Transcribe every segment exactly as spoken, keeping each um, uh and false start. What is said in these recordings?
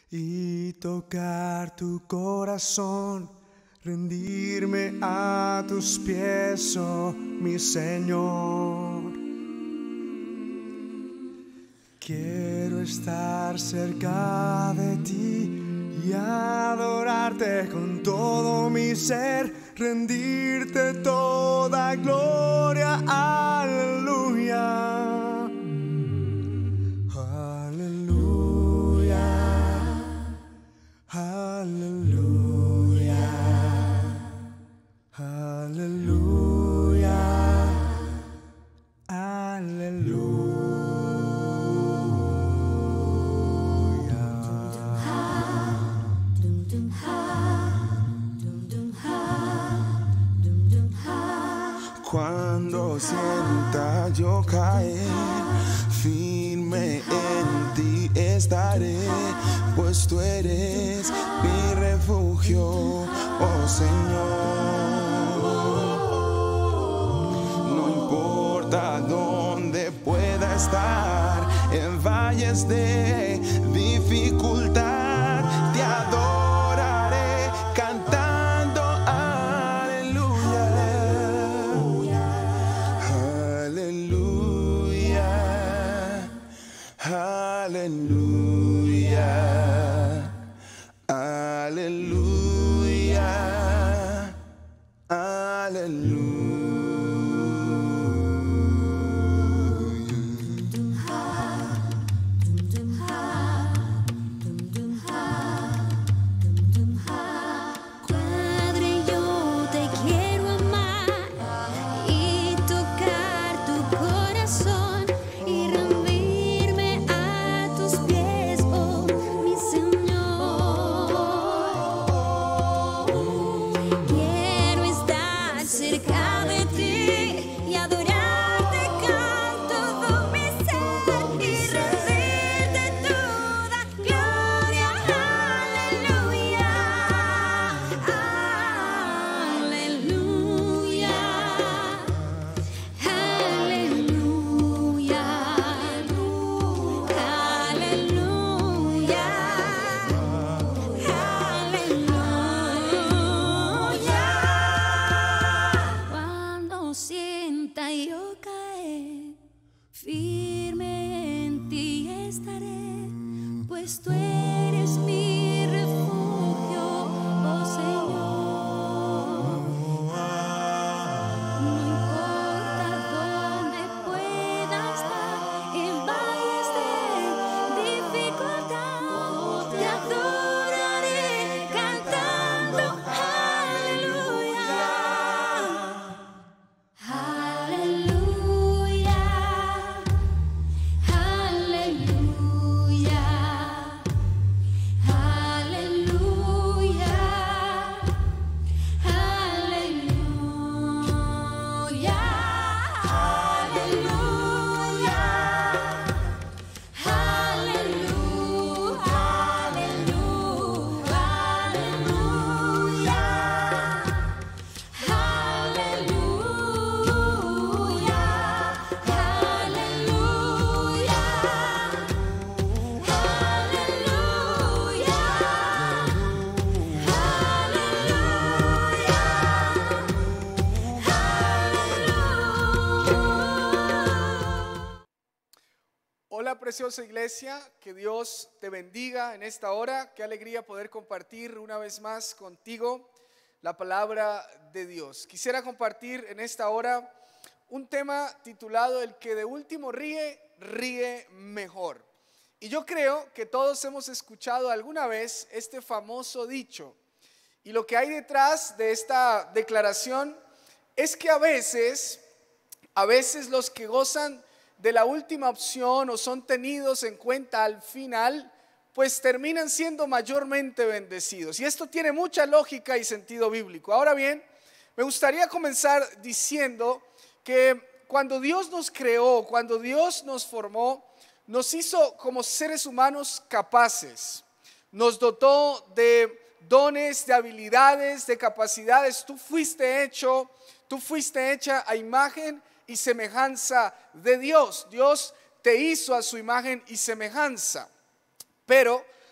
y tocar tu corazón, rendirme a tus pies, oh mi Señor. Quiero estar cerca de ti y adorarte con todo mi ser, rendirte toda gloria, aleluya, aleluya, aleluya, aleluya, aleluya. Cuando sienta yo caer, firme en ti estaré, pues tú eres mi refugio, oh Señor. No importa dónde pueda estar, en valles de dificultad, te adoraré cantando aleluya, aleluya, aleluya, aleluya. Padre, yo te quiero amar y tocar tu corazón y rendirme a tus pies, oh mi Señor. Quiero estar cerca de ti y adorarte con todo mi ser y rendirte toda gloria, aleluya, aleluya, aleluya, aleluya, aleluya. Cuando sienta yo caer, firme en ti estaré, pues tú eres mi refugio, oh Señor. No importa dónde pueda estar, en valles de dificultad, te adoraré cantando aleluya, aleluya, aleluya, aleluya, aleluya, Hola preciosa iglesia, que Dios te bendiga en esta hora. Qué alegría poder compartir una vez más contigo la palabra de Dios. Quisiera compartir en esta hora un tema titulado El que de último ríe, ríe mejor. Y yo creo que todos hemos escuchado alguna vez este famoso dicho. Y lo que hay detrás de esta declaración es que a veces, a veces los que gozan de la última opción o son tenidos en cuenta al final, pues terminan siendo mayormente bendecidos. Y esto tiene mucha lógica y sentido bíblico. Ahora bien, me gustaría comenzar diciendo que cuando Dios nos creó, cuando Dios nos formó, nos hizo como seres humanos capaces, nos dotó de dones, de habilidades, de capacidades. Tú fuiste hecho, tú fuiste hecha a imagen y semejanza de Dios. Dios te hizo a su imagen y semejanza. Pero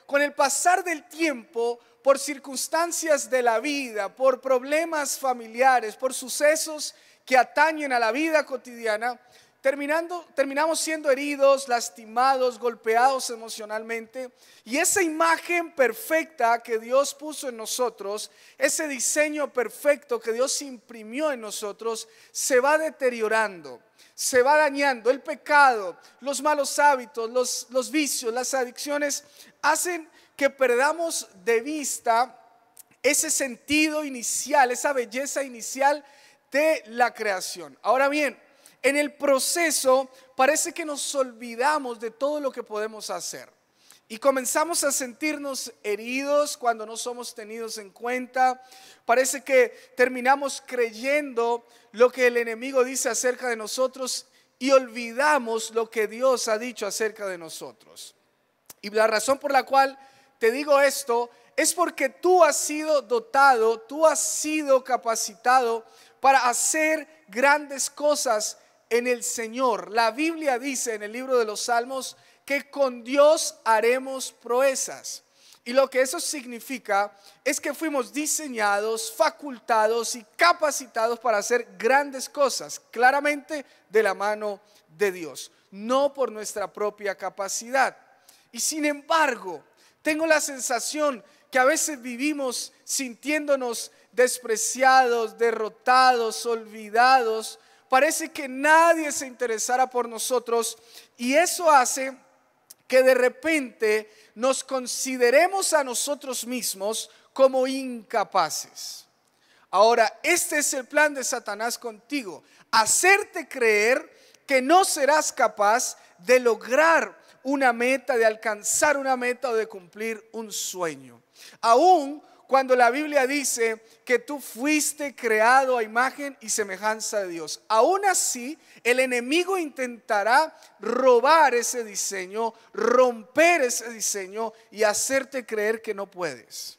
con el pasar del tiempo, por circunstancias de la vida, por problemas familiares, por sucesos que atañen a la vida cotidiana, terminando, terminamos siendo heridos, lastimados, golpeados emocionalmente. Y esa imagen perfecta que Dios puso en nosotros, ese diseño perfecto que Dios imprimió en nosotros, se va deteriorando, se va dañando. El pecado, los malos hábitos, los, los vicios, las adicciones hacen que perdamos de vista ese sentido inicial, esa belleza inicial de la creación. Ahora bien, en el proceso parece que nos olvidamos de todo lo que podemos hacer y comenzamos a sentirnos heridos cuando no somos tenidos en cuenta. Parece que terminamos creyendo lo que el enemigo dice acerca de nosotros y olvidamos lo que Dios ha dicho acerca de nosotros. Y la razón por la cual te digo esto es porque tú has sido dotado, tú has sido capacitado para hacer grandes cosas en el Señor. La Biblia dice en el libro de los Salmos que con Dios haremos proezas. Y lo que eso significa es que fuimos diseñados, facultados y capacitados para hacer grandes cosas, claramente de la mano de Dios, no por nuestra propia capacidad. Y sin embargo, tengo la sensación que a veces vivimos sintiéndonos despreciados, derrotados, olvidados. Parece que nadie se interesara por nosotros y eso hace que de repente nos consideremos a nosotros mismos como incapaces. Ahora, este es el plan de Satanás contigo: hacerte creer que no serás capaz de lograr una meta, de alcanzar una meta o de cumplir un sueño. Aún cuando la Biblia dice que tú fuiste creado a imagen y semejanza de Dios, aún así el enemigo intentará robar ese diseño, romper ese diseño y hacerte creer que no puedes.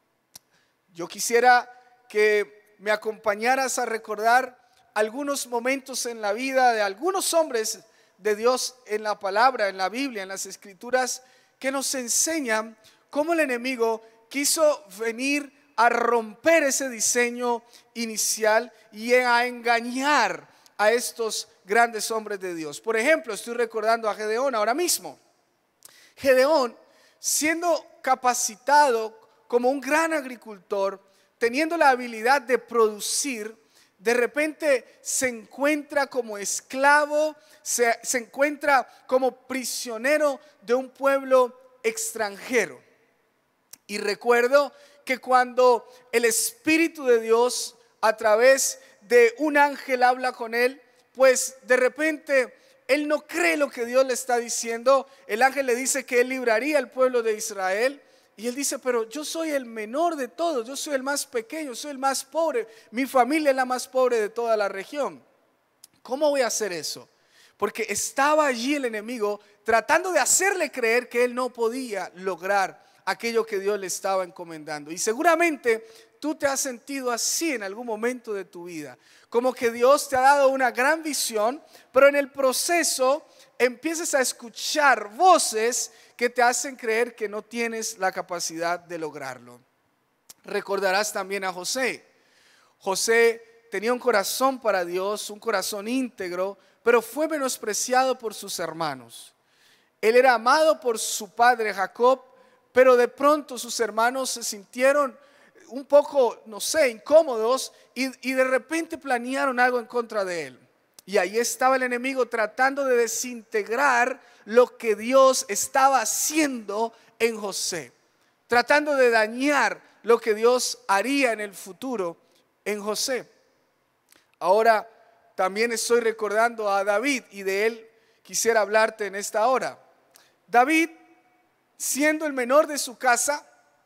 Yo quisiera que me acompañaras a recordar algunos momentos en la vida de algunos hombres de Dios en la palabra, en la Biblia, en las Escrituras, que nos enseñan cómo el enemigo quiso venir a romper ese diseño inicial y a engañar a estos grandes hombres de Dios. Por ejemplo, estoy recordando a Gedeón ahora mismo. Gedeón, siendo capacitado como un gran agricultor, teniendo la habilidad de producir, de repente se encuentra como esclavo, se, se encuentra como prisionero de un pueblo extranjero. Y recuerdo que cuando el Espíritu de Dios a través de un ángel habla con él, pues de repente él no cree lo que Dios le está diciendo. El ángel le dice que él libraría al pueblo de Israel. Y él dice, pero yo soy el menor de todos, yo soy el más pequeño, soy el más pobre, mi familia es la más pobre de toda la región. ¿Cómo voy a hacer eso? Porque estaba allí el enemigo tratando de hacerle creer que él no podía lograr aquello que Dios le estaba encomendando. Y seguramente tú te has sentido así en algún momento de tu vida, como que Dios te ha dado una gran visión, pero en el proceso empiezas a escuchar voces que te hacen creer que no tienes la capacidad de lograrlo. Recordarás también a José. José tenía un corazón para Dios, un corazón íntegro, pero fue menospreciado por sus hermanos. Él era amado por su padre Jacob, pero de pronto sus hermanos se sintieron un poco, no sé, incómodos y, y de repente planearon algo en contra de él. Y ahí estaba el enemigo tratando de desintegrar lo que Dios estaba haciendo en José, tratando de dañar lo que Dios haría en el futuro en José. Ahora también estoy recordando a David y de él quisiera hablarte en esta hora. David, siendo el menor de su casa,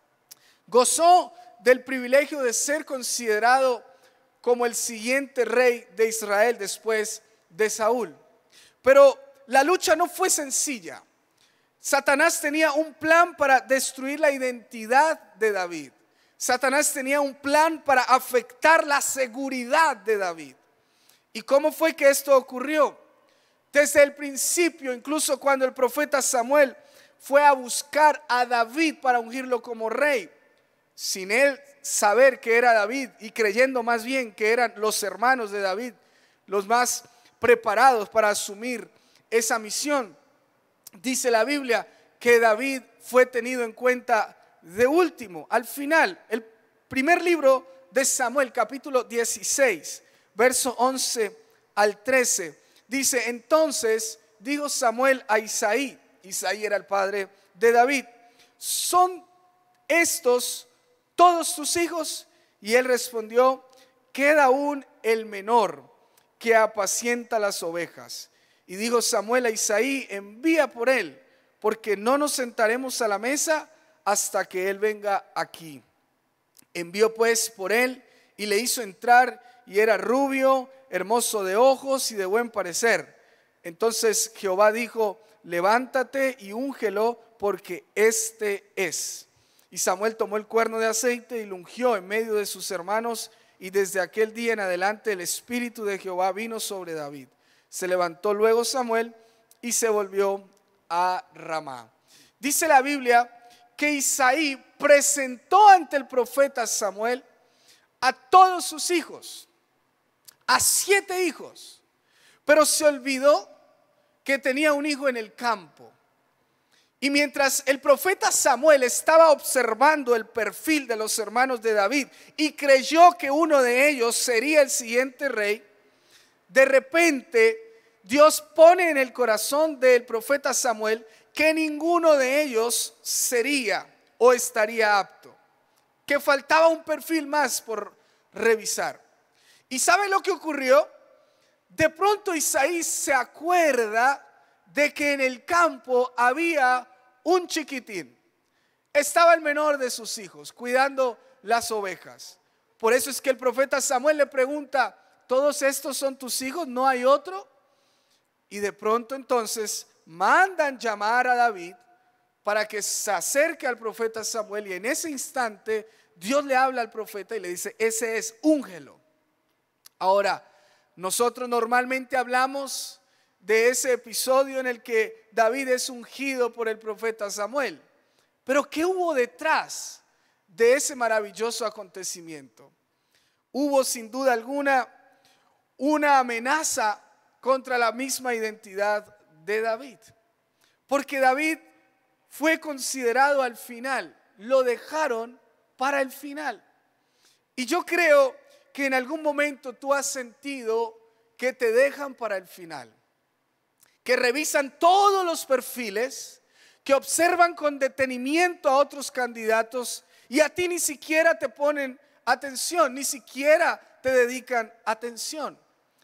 gozó del privilegio de ser considerado como el siguiente rey de Israel después de Saúl. Pero la lucha no fue sencilla. Satanás tenía un plan para destruir la identidad de David. Satanás tenía un plan para afectar la seguridad de David. ¿Y cómo fue que esto ocurrió? Desde el principio, incluso cuando el profeta Samuel fue a buscar a David para ungirlo como rey, sin él saber que era David y creyendo más bien que eran los hermanos de David los más preparados para asumir esa misión. Dice la Biblia que David fue tenido en cuenta de último, al final. El primer libro de Samuel, capítulo dieciséis, verso once al trece, dice: entonces dijo Samuel a Isaí, Isaí era el padre de David: ¿son estos todos tus hijos? Y él respondió: queda aún el menor, que apacienta las ovejas. Y dijo Samuel a Isaí: envía por él, porque no nos sentaremos a la mesa hasta que él venga aquí. Envió pues por él y le hizo entrar, y era rubio, hermoso de ojos y de buen parecer. Entonces Jehová dijo: levántate y úngelo, porque este es. Y Samuel tomó el cuerno de aceite y lo ungió en medio de sus hermanos, y desde aquel día en adelante el espíritu de Jehová vino sobre David. Se levantó luego Samuel y se volvió a Ramá. Dice la Biblia que Isaí presentó ante el profeta Samuel a todos sus hijos, a siete hijos, pero se olvidó que tenía un hijo en el campo. Y mientras el profeta Samuel estaba observando el perfil de los hermanos de David y creyó que uno de ellos sería el siguiente rey, de repente Dios pone en el corazón del profeta Samuel que ninguno de ellos sería o estaría apto, que faltaba un perfil más por revisar. ¿Y sabe lo que ocurrió? De pronto Isaí se acuerda de que en el campo había un chiquitín. Estaba el menor de sus hijos cuidando las ovejas. Por eso es que el profeta Samuel le pregunta: ¿todos estos son tus hijos? ¿No hay otro? Y de pronto entonces mandan llamar a David para que se acerque al profeta Samuel, y en ese instante Dios le habla al profeta y le dice: ese es, úngelo. Ahora, nosotros normalmente hablamos de ese episodio en el que David es ungido por el profeta Samuel. Pero ¿qué hubo detrás de ese maravilloso acontecimiento? Hubo sin duda alguna una amenaza contra la misma identidad de David. Porque David fue considerado al final, lo dejaron para el final. Y yo creo que en algún momento tú has sentido que te dejan para el final, que revisan todos los perfiles, que observan con detenimiento a otros candidatos y a ti ni siquiera te ponen atención, ni siquiera te dedican atención.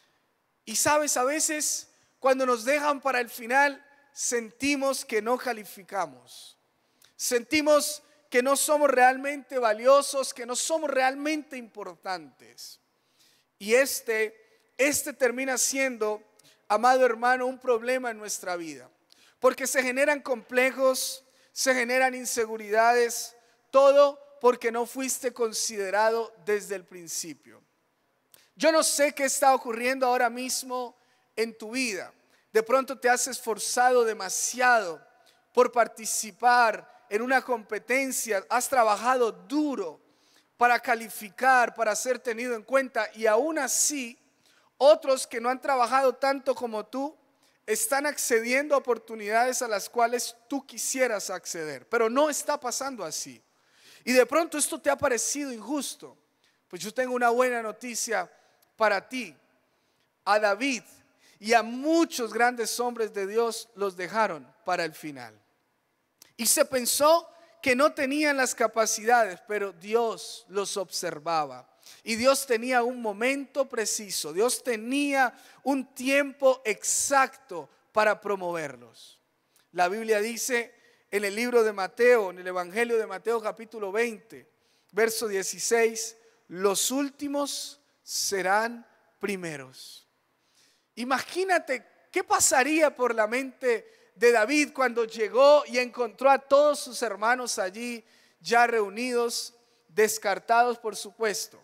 Y sabes, a veces cuando nos dejan para el final sentimos que no calificamos, sentimos que no somos realmente valiosos, que no somos realmente importantes. Y este, este termina siendo, amado hermano, un problema en nuestra vida, porque se generan complejos, se generan inseguridades, todo porque no fuiste considerado desde el principio. Yo no sé qué está ocurriendo ahora mismo en tu vida. De pronto te has esforzado demasiado por participar en una competencia, has trabajado duro para calificar, para ser tenido en cuenta, y aún así otros que no han trabajado tanto como tú están accediendo a oportunidades a las cuales tú quisieras acceder, pero no está pasando así. Y de pronto esto te ha parecido injusto. Pues yo tengo una buena noticia para ti. A David y a muchos grandes hombres de Dios los dejaron para el final. Y se pensó que no tenían las capacidades, pero Dios los observaba. Y Dios tenía un momento preciso, Dios tenía un tiempo exacto para promoverlos. La Biblia dice en el libro de Mateo, en el Evangelio de Mateo capítulo veinte, verso dieciséis, los últimos serán primeros. Imagínate qué pasaría por la mente de David cuando llegó y encontró a todos sus hermanos allí ya reunidos, descartados por supuesto.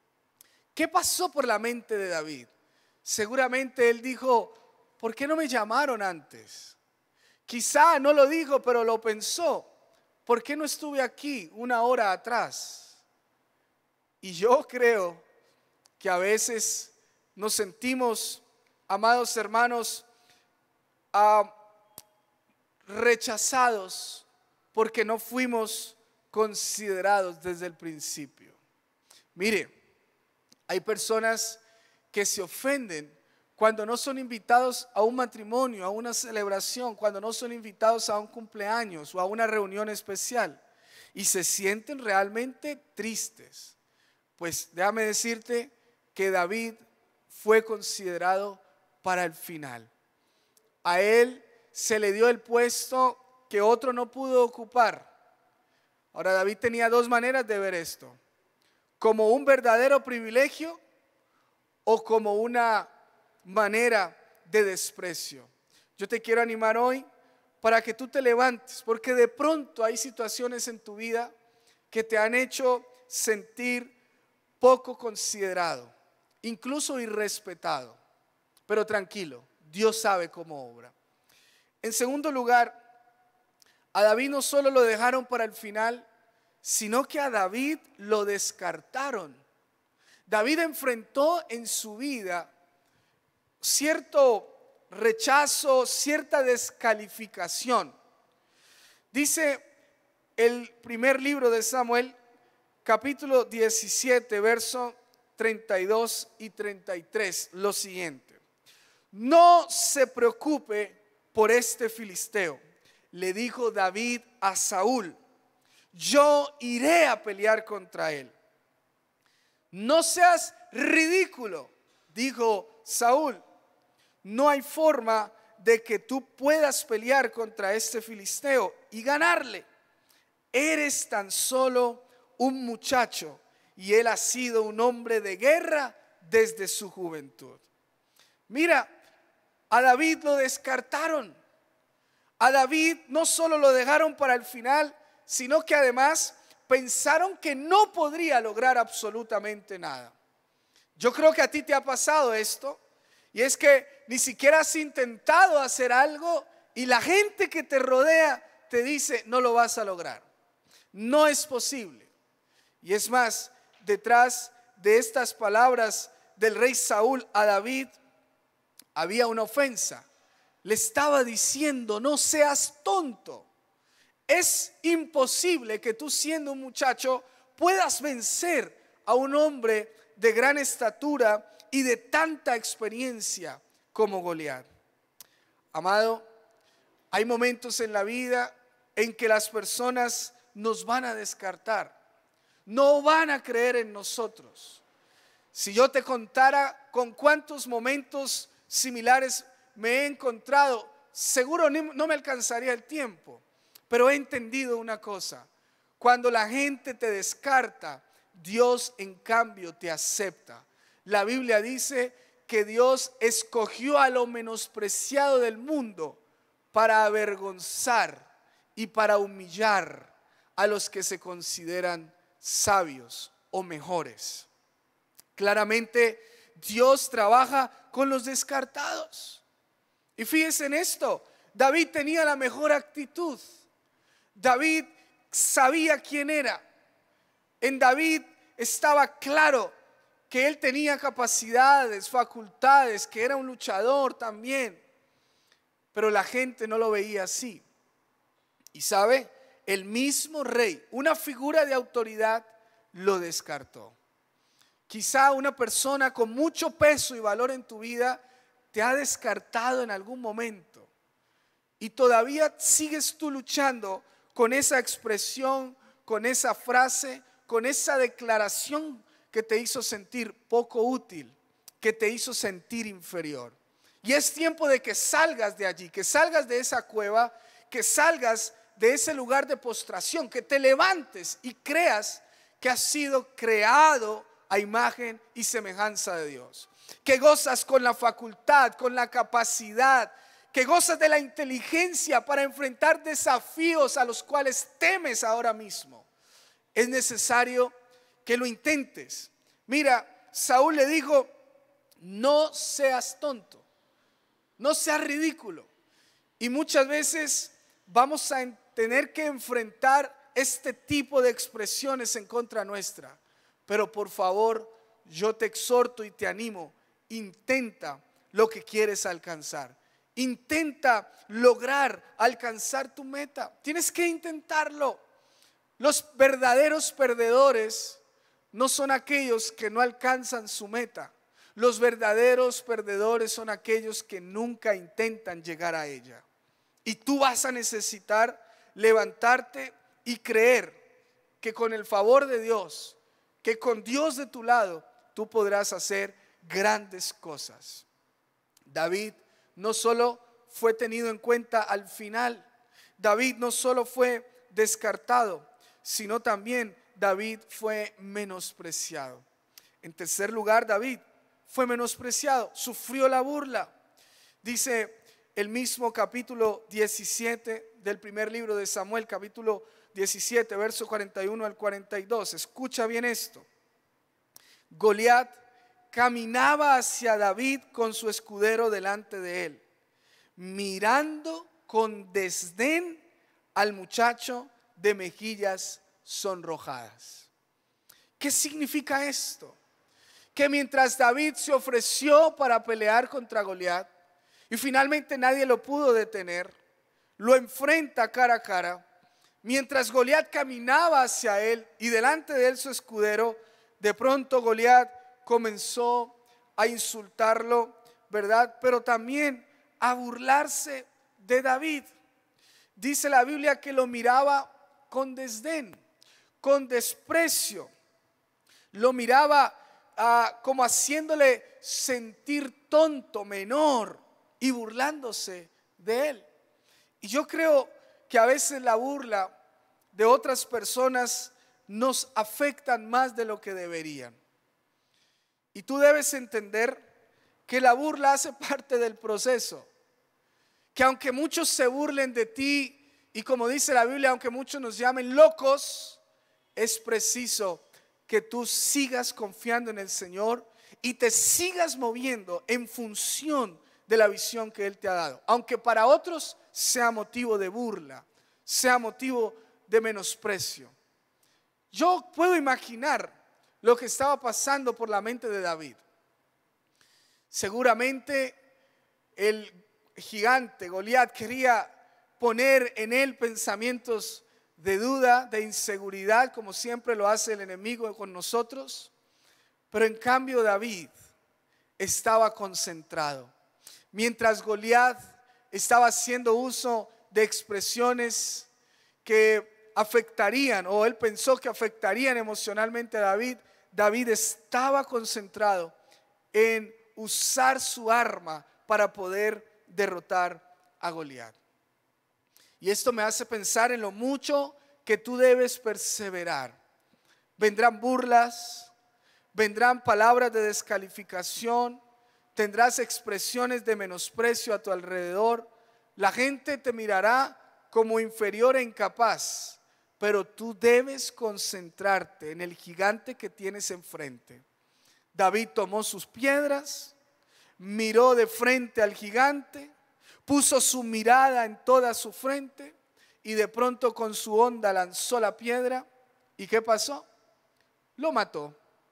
¿Qué pasó por la mente de David? Seguramente él dijo: ¿por qué no me llamaron antes? Quizá no lo dijo, pero lo pensó. ¿Por qué no estuve aquí una hora atrás? Y yo creo que a veces nos sentimos, amados hermanos, uh, rechazados porque no fuimos considerados desde el principio. Mire, hay personas que se ofenden cuando no son invitados a un matrimonio, a una celebración, cuando no son invitados a un cumpleaños o a una reunión especial y se sienten realmente tristes. Pues déjame decirte que David fue considerado para el final. A él se le dio el puesto que otro no pudo ocupar. Ahora, David tenía dos maneras de ver esto: como un verdadero privilegio o como una manera de desprecio. Yo te quiero animar hoy para que tú te levantes, porque de pronto hay situaciones en tu vida que te han hecho sentir poco considerado, incluso irrespetado. Pero tranquilo, Dios sabe cómo obra. En segundo lugar, a David no solo lo dejaron para el final, sino que a David lo descartaron. David enfrentó en su vida cierto rechazo, cierta descalificación. Dice el primer libro de Samuel, capítulo diecisiete, verso treinta y dos y treinta y tres, lo siguiente: no se preocupe por este filisteo, le dijo David a Saúl, yo iré a pelear contra él. No seas ridículo, dijo Saúl, no hay forma de que tú puedas pelear contra este filisteo y ganarle. Eres tan solo un muchacho y él ha sido un hombre de guerra desde su juventud. Mira, a David lo descartaron. A David no solo lo dejaron para el final, sino que además pensaron que no podría lograr absolutamente nada. Yo creo que a ti te ha pasado esto, y es que ni siquiera has intentado hacer algo y la gente que te rodea te dice no lo vas a lograr, no es posible. Y es más, detrás de estas palabras del rey Saúl a David había una ofensa. Le estaba diciendo, no seas tonto. Es imposible que tú, siendo un muchacho, puedas vencer a un hombre de gran estatura y de tanta experiencia como Goliat. Amado, hay momentos en la vida en que las personas nos van a descartar, no van a creer en nosotros. Si yo te contara con cuántos momentos similares me he encontrado, seguro no me alcanzaría el tiempo. Pero he entendido una cosa: cuando la gente te descarta, Dios en cambio te acepta. La Biblia dice que Dios escogió a lo menospreciado del mundo para avergonzar y para humillar a los que se consideran sabios o mejores. Claramente Dios trabaja con los descartados. Y fíjense en esto: David tenía la mejor actitud. David sabía quién era. En David estaba claro que él tenía capacidades, facultades, que era un luchador también. Pero la gente no lo veía así. Y sabe, el mismo rey, una figura de autoridad, lo descartó. Quizá una persona con mucho peso y valor en tu vida te ha descartado en algún momento. Y todavía sigues tú luchando con esa expresión, con esa frase, con esa declaración que te hizo sentir poco útil, que te hizo sentir inferior. Y es tiempo de que salgas de allí, que salgas de esa cueva, que salgas de ese lugar de postración, que te levantes y creas que has sido creado a imagen y semejanza de Dios, que gozas con la facultad, con la capacidad, que gozas de la inteligencia para enfrentar desafíos a los cuales temes ahora mismo. Es necesario que lo intentes. Mira, Saúl le dijo, no seas tonto, no seas ridículo. Y muchas veces vamos a tener que enfrentar este tipo de expresiones en contra nuestra. Pero por favor, yo te exhorto y te animo, intenta lo que quieres alcanzar. Intenta lograr alcanzar tu meta. Tienes que intentarlo. Los verdaderos perdedores no son aquellos que no alcanzan su meta. Los verdaderos perdedores son aquellos que nunca intentan llegar a ella. Y tú vas a necesitar levantarte y creer que con el favor de Dios, que con Dios de tu lado, tú podrás hacer grandes cosas. David no solo fue tenido en cuenta al final, David no solo fue descartado, sino también David fue menospreciado. En tercer lugar, David fue menospreciado, sufrió la burla. Dice el mismo capítulo diecisiete del primer libro de Samuel, capítulo diecisiete, verso cuarenta y uno al cuarenta y dos. Escucha bien esto. Goliat caminaba hacia David con su escudero delante de él, mirando con desdén al muchacho de mejillas sonrojadas. ¿Qué significa esto? Que mientras David se ofreció para pelear contra Goliat y finalmente nadie lo pudo detener, lo enfrenta cara a cara, mientras Goliat caminaba hacia él y delante de él su escudero, de pronto Goliat comenzó a insultarlo, ¿verdad? Pero también a burlarse de David. Dice la Biblia que lo miraba con desdén, con desprecio. Lo miraba uh, como haciéndole sentir tonto, menor, y burlándose de él. Y yo creo que a veces la burla de otras personas nos afectan más de lo que deberían. Y tú debes entender que la burla hace parte del proceso. Que aunque muchos se burlen de ti, y como dice la Biblia, aunque muchos nos llamen locos, es preciso que tú sigas confiando en el Señor y te sigas moviendo en función de la visión que Él te ha dado. Aunque para otros sea motivo de burla, sea motivo de menosprecio. Yo puedo imaginar lo que estaba pasando por la mente de David. Seguramente el gigante Goliat quería poner en él pensamientos de duda, de inseguridad, como siempre lo hace el enemigo con nosotros. Pero en cambio David estaba concentrado. Mientras Goliat estaba haciendo uso de expresiones que afectarían, o él pensó que afectarían emocionalmente a David, David estaba concentrado en usar su arma para poder derrotar a Goliat. Y esto me hace pensar en lo mucho que tú debes perseverar. Vendrán burlas, vendrán palabras de descalificación, tendrás expresiones de menosprecio a tu alrededor. La gente te mirará como inferior e incapaz, pero tú debes concentrarte en el gigante que tienes enfrente. David tomó sus piedras, miró de frente al gigante, puso su mirada en toda su frente y de pronto con su honda lanzó la piedra. ¿Y qué pasó? Lo mató,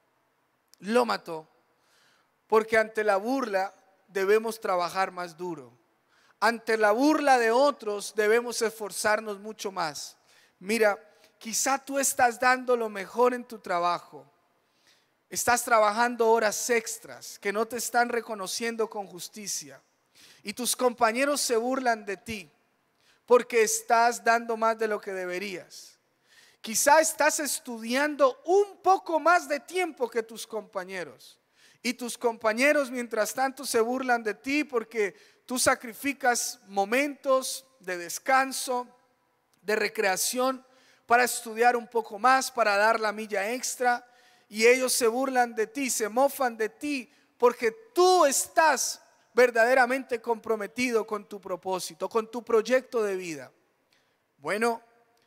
lo mató. Porque ante la burla debemos trabajar más duro. Ante la burla de otros debemos esforzarnos mucho más. Mira, quizá tú estás dando lo mejor en tu trabajo. Estás trabajando horas extras que no te están reconociendo con justicia. Y tus compañeros se burlan de ti porque estás dando más de lo que deberías. Quizá estás estudiando un poco más de tiempo que tus compañeros. Y tus compañeros mientras tanto se burlan de ti porque tú sacrificas momentos de descanso, de recreación para estudiar un poco más, para dar la milla extra. Y ellos se burlan de ti, se mofan de ti porque tú estás verdaderamente comprometido con tu propósito, con tu proyecto de vida. Bueno,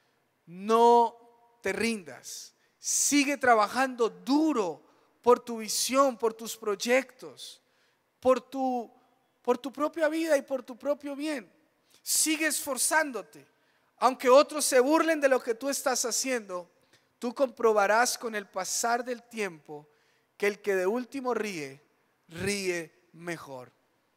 no te rindas. Sigue trabajando duro por tu visión, por tus proyectos, por tu, por tu propia vida y por tu propio bien. Sigue esforzándote. Aunque otros se burlen de lo que tú estás haciendo, tú comprobarás con el pasar del tiempo que el que de último ríe, ríe mejor.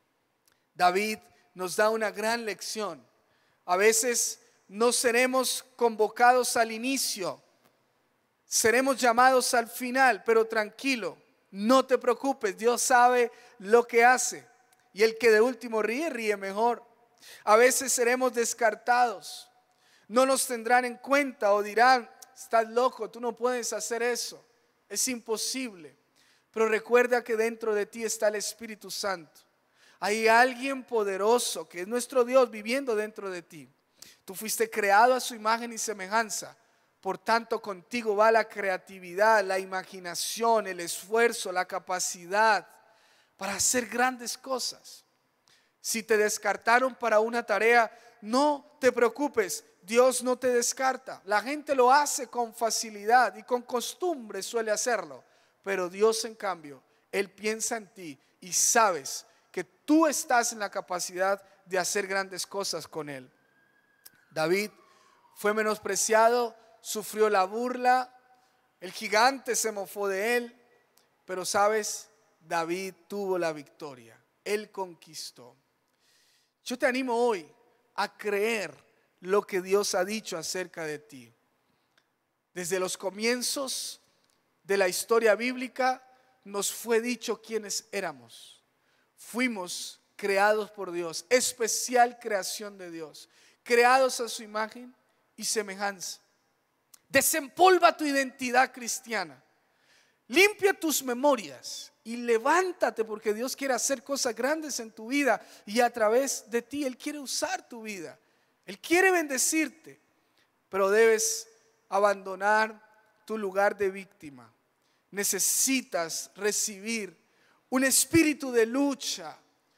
David nos da una gran lección. A veces no seremos convocados al inicio, seremos llamados al final, pero tranquilo, no te preocupes, Dios sabe lo que hace. Y el que de último ríe, ríe mejor. A veces seremos descartados, no nos tendrán en cuenta o dirán, estás loco, tú no puedes hacer eso, es imposible. Pero recuerda que dentro de ti está el Espíritu Santo. Hay alguien poderoso que es nuestro Dios viviendo dentro de ti. Tú fuiste creado a su imagen y semejanza. Por tanto, contigo va la creatividad, la imaginación, el esfuerzo, la capacidad para hacer grandes cosas. Si te descartaron para una tarea, no te preocupes, Dios no te descarta. La gente lo hace con facilidad y con costumbre suele hacerlo. Pero Dios, en cambio, Él piensa en ti y sabes que tú estás en la capacidad de hacer grandes cosas con Él. David fue menospreciado, sufrió la burla, el gigante se mofó de él, pero sabes, David tuvo la victoria, él conquistó. Yo te animo hoy a creer lo que Dios ha dicho acerca de ti. Desde los comienzos de la historia bíblica nos fue dicho quiénes éramos. Fuimos creados por Dios, especial creación de Dios, creados a su imagen y semejanza. Desempolva tu identidad cristiana, limpia tus memorias y levántate, porque Dios quiere hacer cosas grandes en tu vida y a través de ti Él quiere usar tu vida, Él quiere bendecirte, pero debes abandonar tu lugar de víctima. Necesitas recibir un espíritu de lucha,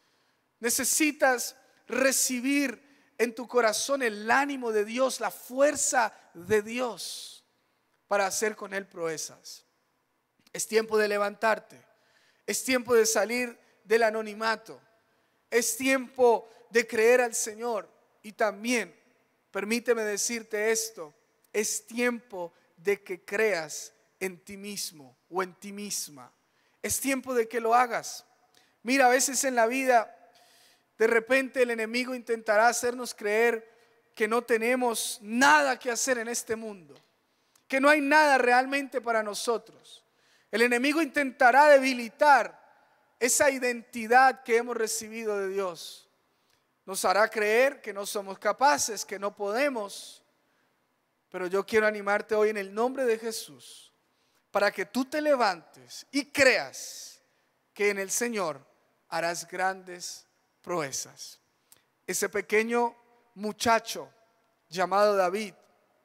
necesitas recibir en tu corazón el ánimo de Dios, la fuerza de Dios para hacer con Él proezas. Es tiempo de levantarte, es tiempo de salir del anonimato, es tiempo de creer al Señor. Y también, permíteme decirte esto, es tiempo de que creas en ti mismo o en ti misma. Es tiempo de que lo hagas. Mira, a veces en la vida, de repente el enemigo intentará hacernos creer que no tenemos nada que hacer en este mundo, que no hay nada realmente para nosotros. El enemigo intentará debilitar esa identidad que hemos recibido de Dios. Nos hará creer que no somos capaces, que no podemos. Pero yo quiero animarte hoy en el nombre de Jesús para que tú te levantes y creas que en el Señor harás grandes proezas. Ese pequeño muchacho llamado David,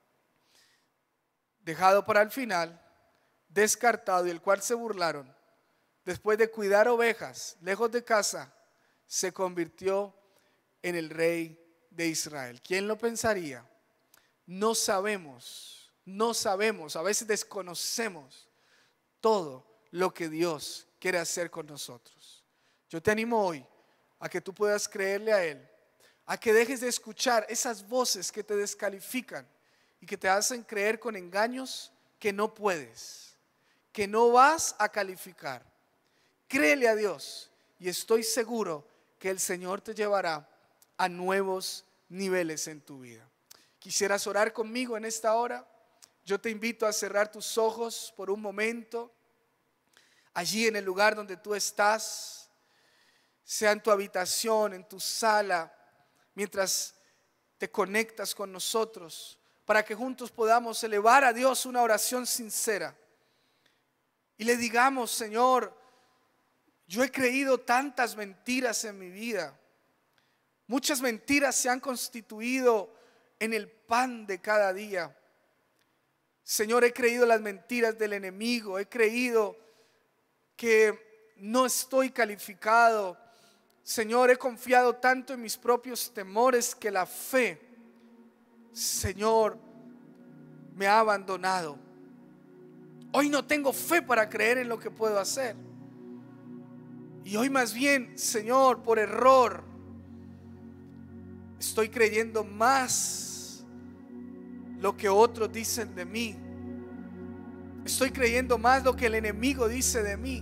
dejado para el final, descartado y el cual se burlaron, después de cuidar ovejas lejos de casa, se convirtió en el rey de Israel. ¿Quién lo pensaría? No sabemos, no sabemos, a veces desconocemos todo lo que Dios quiere hacer con nosotros. Yo te animo hoy a que tú puedas creerle a Él, a que dejes de escuchar esas voces que te descalifican y que te hacen creer con engaños que no puedes, que no vas a calificar. Créele a Dios y estoy seguro que el Señor te llevará a nuevos niveles en tu vida. ¿Quisieras orar conmigo en esta hora? Yo te invito a cerrar tus ojos por un momento, allí en el lugar donde tú estás, sea en tu habitación, en tu sala, mientras te conectas con nosotros, para que juntos podamos elevar a Dios una oración sincera y le digamos: Señor, yo he creído tantas mentiras en mi vida, muchas mentiras se han constituido en el pan de cada día. Señor, he creído las mentiras del enemigo, he creído que no estoy calificado. Señor, he confiado tanto en mis propios temores que la fe, Señor, me ha abandonado. Hoy no tengo fe para creer en lo que puedo hacer. Y hoy más bien, Señor, por error, Estoy creyendo más lo que otros dicen de mí. Estoy creyendo más lo que el enemigo dice de mí.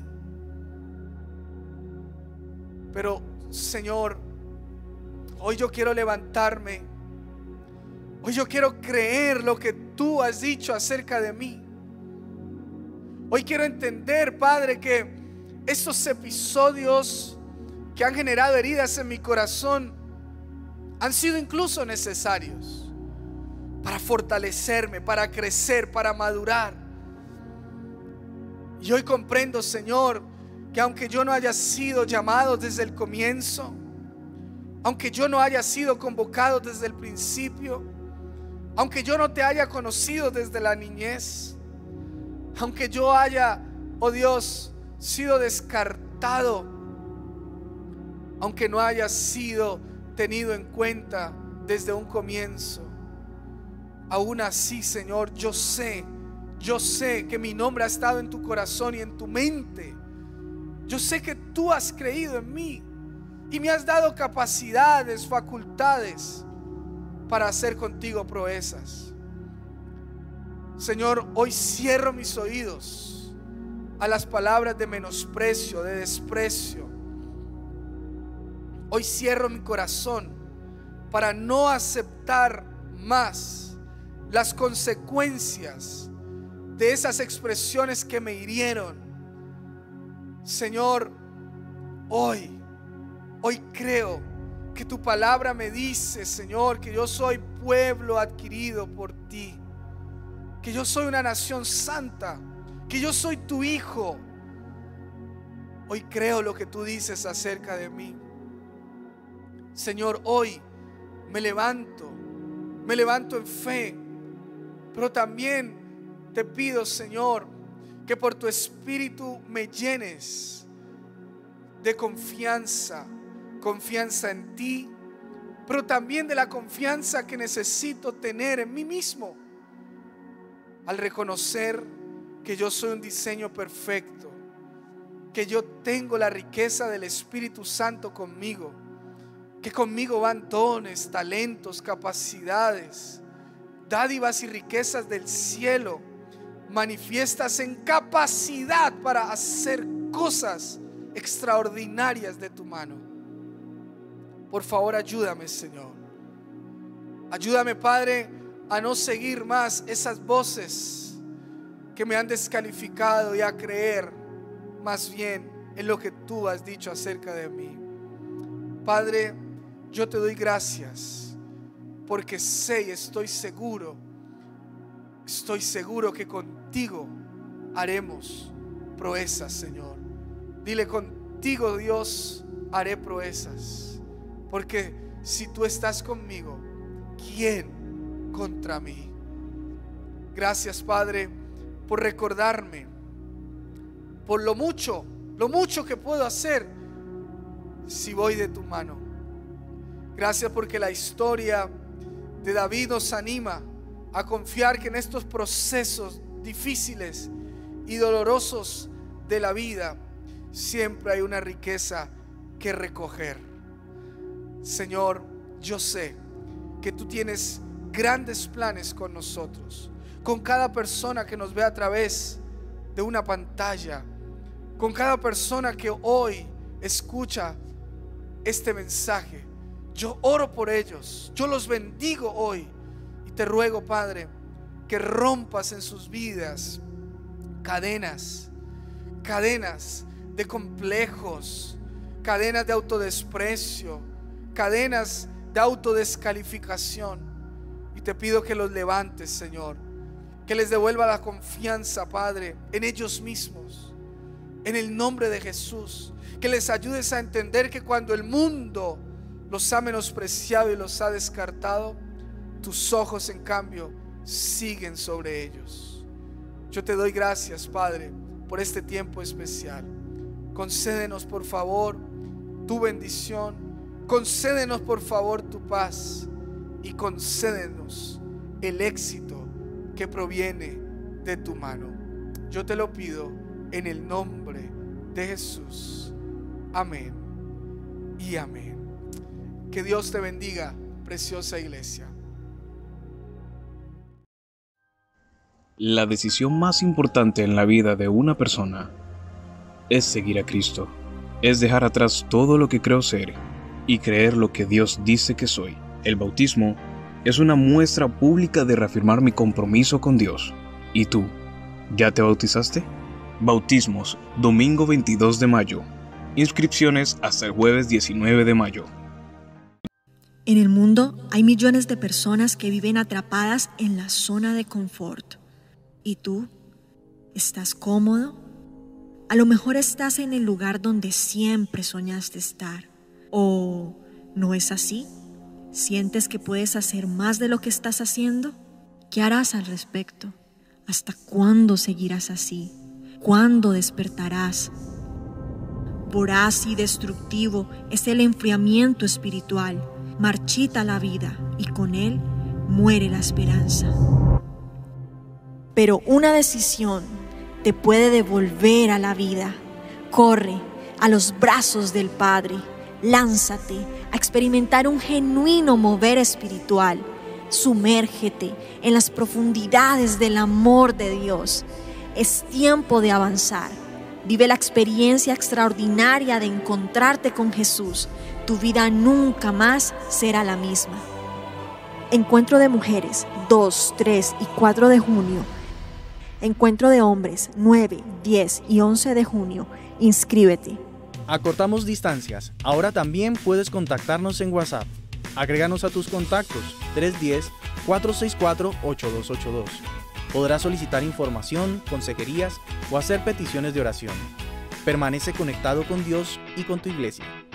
Pero, Señor, hoy yo quiero levantarme. Hoy yo quiero creer lo que tú has dicho acerca de mí. Hoy quiero entender, Padre, que estos episodios que han generado heridas en mi corazón han sido incluso necesarios para fortalecerme, para crecer, para madurar. Y hoy comprendo, Señor, que aunque yo no haya sido llamado desde el comienzo, aunque yo no haya sido convocado desde el principio, aunque yo no te haya conocido desde la niñez, aunque yo haya, oh Dios, sido descartado, aunque no haya sido tenido en cuenta desde un comienzo, aún así, Señor, yo sé, yo sé que mi nombre ha estado en tu corazón y en tu mente. Yo sé que tú has creído en mí y me has dado capacidades, facultades para hacer contigo proezas. Señor, hoy cierro mis oídos a las palabras de menosprecio, de desprecio. Hoy cierro mi corazón para no aceptar más las consecuencias de esas expresiones que me hirieron. Señor, hoy, hoy creo que tu palabra me dice, Señor, que yo soy pueblo adquirido por ti, que yo soy una nación santa, que yo soy tu hijo. Hoy creo lo que tú dices acerca de mí. Señor, hoy me levanto, me levanto en fe, pero también te pido, Señor, que por tu Espíritu me llenes de confianza, confianza en ti, pero también de la confianza que necesito tener en mí mismo, al reconocer que yo soy un diseño perfecto, que yo tengo la riqueza del Espíritu Santo conmigo, que conmigo van dones, talentos, capacidades, dádivas y riquezas del cielo, manifiestas en capacidad para hacer cosas extraordinarias de tu mano. Por favor, ayúdame, Señor. Ayúdame, Padre, a no seguir más esas voces que me han descalificado y a creer más bien en lo que tú has dicho acerca de mí. Padre, yo te doy gracias porque sé y estoy seguro, estoy seguro que contigo haremos proezas, Señor. Dile: contigo, Dios, haré proezas, porque si tú estás conmigo, ¿quién contra mí? Gracias, Padre, por recordarme, por lo mucho, lo mucho que puedo hacer si voy de tu mano. Gracias porque la historia de David nos anima a confiar que en estos procesos difíciles y dolorosos de la vida siempre hay una riqueza que recoger. Señor, yo sé que tú tienes grandes planes con nosotros, con cada persona que nos ve a través de una pantalla, con cada persona que hoy escucha este mensaje. Yo oro por ellos, yo los bendigo hoy y te ruego, Padre, que rompas en sus vidas cadenas, cadenas de complejos, cadenas de autodesprecio, cadenas de autodescalificación, y te pido que los levantes, Señor, que les devuelva la confianza, Padre, en ellos mismos, en el nombre de Jesús, que les ayudes a entender que cuando el mundo los ha menospreciado y los ha descartado, tus ojos en cambio siguen sobre ellos. Yo te doy gracias, Padre, por este tiempo especial. Concédenos, por favor, tu bendición, concédenos, por favor, tu paz, y concédenos el éxito que proviene de tu mano. Yo te lo pido en el nombre de Jesús. Amén y amén. Que Dios te bendiga preciosa iglesia. La decisión más importante en la vida de una persona es seguir a Cristo, es dejar atrás todo lo que creo ser y creer lo que Dios dice que soy. El bautismo es una muestra pública de reafirmar mi compromiso con Dios. ¿Y tú, ya te bautizaste? Bautismos, domingo veintidós de mayo. Inscripciones hasta el jueves diecinueve de mayo. En el mundo hay millones de personas que viven atrapadas en la zona de confort. ¿Y tú? ¿Estás cómodo? A lo mejor estás en el lugar donde siempre soñaste estar. ¿O no es así? ¿Sientes que puedes hacer más de lo que estás haciendo? ¿Qué harás al respecto? ¿Hasta cuándo seguirás así? ¿Cuándo despertarás? Voraz y destructivo es el enfriamiento espiritual. Marchita la vida y con él muere la esperanza. Pero una decisión te puede devolver a la vida. Corre a los brazos del Padre. Lánzate a experimentar un genuino mover espiritual. Sumérgete en las profundidades del amor de Dios. Es tiempo de avanzar. Vive la experiencia extraordinaria de encontrarte con Jesús. Tu vida nunca más será la misma. Encuentro de mujeres, dos, tres y cuatro de junio. Encuentro de hombres, nueve, diez y once de junio. Inscríbete. Acortamos distancias. Ahora también puedes contactarnos en WhatsApp. Agréganos a tus contactos tres uno cero, cuatro seis cuatro, ocho dos ocho dos. Podrás solicitar información, consejerías o hacer peticiones de oración. Permanece conectado con Dios y con tu iglesia.